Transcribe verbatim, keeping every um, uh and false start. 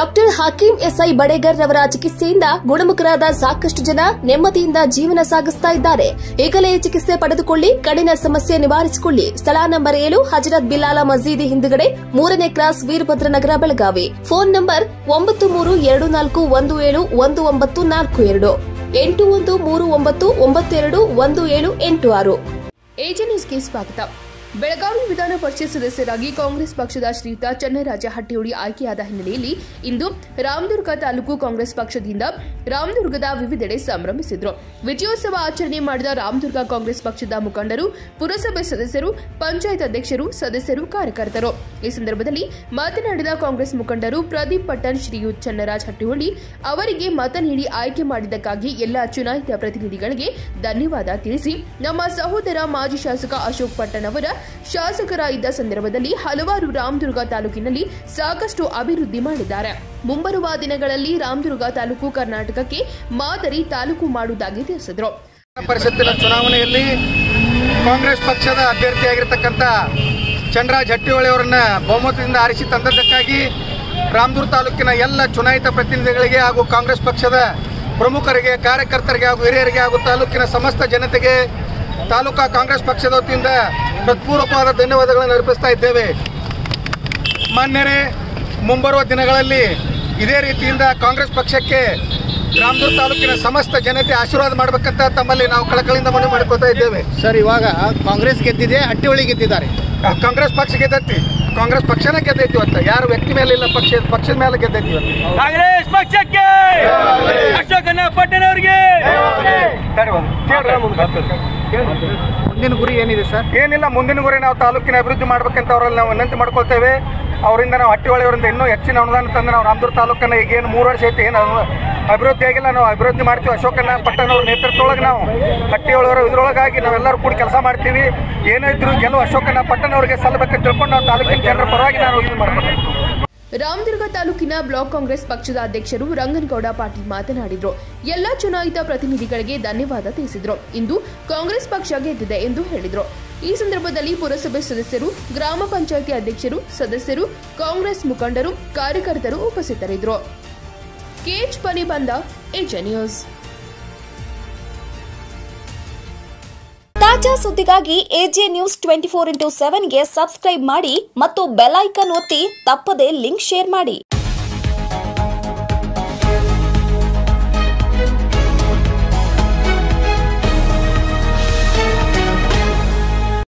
Doctor Hakim SI Badegar ರವರ ಚಿಕಿತ್ಸೆಯಿಂದ ಗುಣಮುಖರಾದ ಸಾಕಷ್ಟು ಜನ ನೆಮ್ಮದಿಯಿಂದ ಜೀವನ ಸಾಗಿಸ್ತಾ ಇದ್ದಾರೆ. ಈಗಲೇ ಚಿಕಿತ್ಸೆ ಪಡೆದುಕೊಳ್ಳಿ, ಕಡಿನ ಸಮಸ್ಯೆ ನಿವಾರಿಸಿಕೊಳ್ಳಿ. ಸ್ಥಳ ನಂಬರ್ ಏಳು ಹಜರತ್ ಬಿಲಾಲ ಮಸೀದಿ ಹಿಂದುಗಡೆ, ಮೂರನೇ cross, Veerabhadranagar, Belagavi. Phone number ಒಂಬತ್ತು ಮೂರು ಎರಡು ನಾಲ್ಕು ಒಂದು ಏಳು ಒಂದು ಒಂಬತ್ತು ನಾಲ್ಕು ಎರಡು ಎಂಟು ಒಂದು ಮೂರು ಒಂಬತ್ತು ಒಂಬತ್ತು ಎರಡು ಒಂದು ಏಳು ಎಂಟು ಆರು. ಎಜೆ ನ್ಯೂಸ್ಗೆ ಸ್ವಾಗತ. ಬೆಳಗಾವಿ ವಿಧಾನ ಪರಿಷತ್ ಸದಸ್ಯರಾಗಿ ಕಾಂಗ್ರೆಸ್ ಪಕ್ಷದ ಶ್ರೀಯುತ ಚನ್ನರಾಜ ಹಟ್ಟಿಹೊಳಿ ಆಯ್ಕೆಯಾದ ಹಿನ್ನೆಲೆಯಲ್ಲಿ ಇಂದು ರಾಮದುರ್ಗ ತಾಲೂಕು ಕಾಂಗ್ರೆಸ್ ಪಕ್ಷದಿಂದ ರಾಮದುರ್ಗದ ವಿವಿಧೆಡೆ ಸಂಭ್ರಮಿಸಿದರು. ವಿಜಯೋತ್ಸವ ಆಚರಣೆ ಮಾಡಿದ ರಾಮದುರ್ಗ ಕಾಂಗ್ರೆಸ್ ಪಕ್ಷದ ಮುಖಂಡರು, ಪುರಸಭೆ ಸದಸ್ಯರು, ಪಂಚಾಯತ್ ಅಧ್ಯಕ್ಷರು, ಸದಸ್ಯರು, ಕಾರ್ಯಕರ್ತರು. ಈ ಸಂದರ್ಭದಲ್ಲಿ ಮಾತನಾಡಿದ ಕಾಂಗ್ರೆಸ್ ಮುಖಂಡರು ಪ್ರದೀಪ್ ಪಟ್ಟಣ್ ಶ್ರೀಯುತ್ ಚನ್ನರಾಜ ಹಟ್ಟಿಹೊಳಿ ಅವರಿಗೆ ಮತ ನೀಡಿ ಆಯ್ಕೆ ಮಾಡಿದ್ದಕ್ಕಾಗಿ ಎಲ್ಲ ಚುನಾಯಿತ ಪ್ರತಿನಿಧಿಗಳಿಗೆ ಧನ್ಯವಾದ ತಿಳಿಸಿ, ನಮ್ಮ ಸಹೋದರ ಮಾಜಿ ಶಾಸಕ ಅಶೋಕ್ ಪಟ್ಟಣ್ ಅವರ ಶಾಸಕರ ಇದ್ದ ಸಂದರ್ಭದಲ್ಲಿ ಹಲವಾರು ರಾಮದುರ್ಗ ತಾಲೂಕಿನಲ್ಲಿ ಸಾಕಷ್ಟು ಅಭಿವೃದ್ಧಿ ಮಾಡಿದ್ದಾರೆ. ಮುಂಬರುವ ದಿನಗಳಲ್ಲಿ ರಾಮದುರ್ಗ ತಾಲೂಕು ಕರ್ನಾಟಕಕ್ಕೆ ಮಾದರಿ ತಾಲೂಕು ಮಾಡುವುದಾಗಿ ತಿಳಿಸಿದರು. ಪರಿಷತ್ತಿನ ಚುನಾವಣೆಯಲ್ಲಿ ಕಾಂಗ್ರೆಸ್ ಪಕ್ಷದ ಅಭ್ಯರ್ಥಿಯಾಗಿರ್ತಕ್ಕಂಥ ಚನ್ನರಾಜ ಹಟ್ಟಿಹೊಳಿ ಅವರನ್ನ ಬಹುಮತದಿಂದ ಆರಿಸಿ ತಂದದ್ದಕ್ಕಾಗಿ ರಾಮದುರ್ಗ ತಾಲೂಕಿನ ಎಲ್ಲ ಚುನಾಯಿತ ಪ್ರತಿನಿಧಿಗಳಿಗೆ ಹಾಗೂ ಕಾಂಗ್ರೆಸ್ ಪಕ್ಷದ ಪ್ರಮುಖರಿಗೆ, ಕಾರ್ಯಕರ್ತರಿಗೆ ಹಾಗೂ ಹಿರಿಯರಿಗೆ ಹಾಗೂ ತಾಲೂಕಿನ ಸಮಸ್ತ ಜನತೆಗೆ ತಾಲೂಕಾ ಕಾಂಗ್ರೆಸ್ ಪಕ್ಷದ ವತಿಯಿಂದ ಹೃತ್ಪೂರ್ವಕವಾದ ಧನ್ಯವಾದಗಳನ್ನು ಅರ್ಪಿಸ್ತಾ ಇದ್ದೇವೆ. ಮಾನ್ಯರೇ, ಮುಂಬರುವ ದಿನಗಳಲ್ಲಿ ಇದೇ ರೀತಿಯಿಂದ ಕಾಂಗ್ರೆಸ್ ಪಕ್ಷಕ್ಕೆ ರಾಮದುರ್ಗ ತಾಲೂಕಿನ ಸಮಸ್ತ ಜನತೆ ಆಶೀರ್ವಾದ ಮಾಡಬೇಕಂತ ತಮ್ಮಲ್ಲಿ ನಾವು ಕಳಕಳಿಯಿಂದ ಮನವಿ ಮಾಡಿಕೊಳ್ತಾ ಇದ್ದೇವೆ. ಸರ್, ಇವಾಗ ಕಾಂಗ್ರೆಸ್ ಗೆದ್ದಿದೆ, ಹಟ್ಟಿಹೊಳಿ ಗೆದ್ದಿದ್ದಾರೆ. ಕಾಂಗ್ರೆಸ್ ಪಕ್ಷ ಗೆದ್ದೈತಿ, ಕಾಂಗ್ರೆಸ್ ಪಕ್ಷನೇ ಗೆದ್ದೈತಿ ಅಂತ ಯಾರು ವ್ಯಕ್ತಿ ಮೇಲೆ ಇಲ್ಲ, ಪಕ್ಷ ಪಕ್ಷದ ಮೇಲೆ ಗೆದ್ದೈತಿ. ಕಾಂಗ್ರೆಸ್ ಪಕ್ಷಕ್ಕೆ ಅಶೋಕನ ಪಟ್ಟಣ ಅವರಿಗೆ ಮುಂದಿನ ಗುರಿ ಏನಿದೆ ಸರ್? ಏನಿಲ್ಲ, ಮುಂದಿನ ಗುರಿ ನಾವು ತಾಲೂಕಿನ ಅಭಿವೃದ್ಧಿ ಮಾಡ್ಬೇಕಂತ ಅವರಲ್ಲಿ ನಾವು ವಿನಂತಿ ಮಾಡ್ಕೊಳ್ತೇವೆ. ಅವರಿಂದ ನಾವು ಹಟ್ಟಿಹೊಳಿ ಅವರಿಂದ ಇನ್ನೂ ಹೆಚ್ಚಿನ ಅನುದಾನ ತಂದು ನಾವು ರಾಮದುರ್ಗ ತಾಲೂಕನ್ನು ಈಗೇನು ಮೂರು ವರ್ಷ ಐತಿ, ಏನು ಅಭಿವೃದ್ಧಿ ಆಗಿಲ್ಲ, ನಾವು ಅಭಿವೃದ್ಧಿ ಮಾಡ್ತೀವಿ. ಅಶೋಕನ ಪಟ್ಟಣ ಅವ್ರ ನೇತೃತ್ವದೊಳಗೆ ನಾವು ಹಟ್ಟಿಹೊಳಿಯವರ ಇದ್ರೊಳಗಾಗಿ ನಾವೆಲ್ಲರೂ ಕೂಡ ಕೆಲಸ ಮಾಡ್ತೀವಿ. ಏನೋ ಇದ್ರು ಗೆಲುವು ಅಶೋಕನ ಪಟ್ಟಣ ಅವರಿಗೆ ಸಲ್ಲಬೇಕಂತ ತಿಳ್ಕೊಂಡು ನಾವು ತಾಲೂಕಿನ ಜನರ ಪರವಾಗಿ ನಾವು ಇದು ಮಾಡ್ಬೇಕು. ರಾಮದುರ್ಗ ತಾಲೂಕಿನ ಬ್ಲಾಕ್ ಕಾಂಗ್ರೆಸ್ ಪಕ್ಷದ ಅಧ್ಯಕ್ಷರು ರಂಗನಗೌಡ ಪಾಟೀಲ್ ಮಾತನಾಡಿದರು. ಎಲ್ಲಾ ಚುನಾಯಿತ ಪ್ರತಿನಿಧಿಗಳಿಗೆ ಧನ್ಯವಾದ ತಿಳಿಸಿದರು. ಇಂದು ಕಾಂಗ್ರೆಸ್ ಪಕ್ಷ ಗೆದ್ದಿದೆ ಎಂದು ಹೇಳಿದರು. ಈ ಸಂದರ್ಭದಲ್ಲಿ ಪುರಸಭೆ ಸದಸ್ಯರು, ಗ್ರಾಮ ಪಂಚಾಯಿತಿ ಅಧ್ಯಕ್ಷರು, ಸದಸ್ಯರು, ಕಾಂಗ್ರೆಸ್ ಮುಖಂಡರು, ಕಾರ್ಯಕರ್ತರು ಉಪಸ್ಥಿತರಿದ್ದರು. ಕೆಎಚ್ ಪನಿ ಬಂದ ಎಜೆ ನ್ಯೂಸ್. ತಾಜಾ ಸುದ್ದಿಗಾಗಿ AJ news twenty four into ಸೆವೆನ್ಗೆ ಸಬ್ಸ್ಕ್ರೈಬ್ ಮಾಡಿ ಮತ್ತು ಬೆಲ್ ಐಕಾನ್ ಒತ್ತಿ ತಪ್ಪದೇ ಲಿಂಕ್ ಶೇರ್ ಮಾಡಿ.